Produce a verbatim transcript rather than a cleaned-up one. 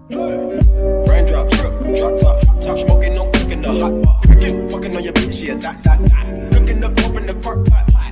Raindrop, drip, drop top, top smoking, no cooking the hot pot. Fucking on your bitch, yeah, that, that, that. Cooking the pop in the park,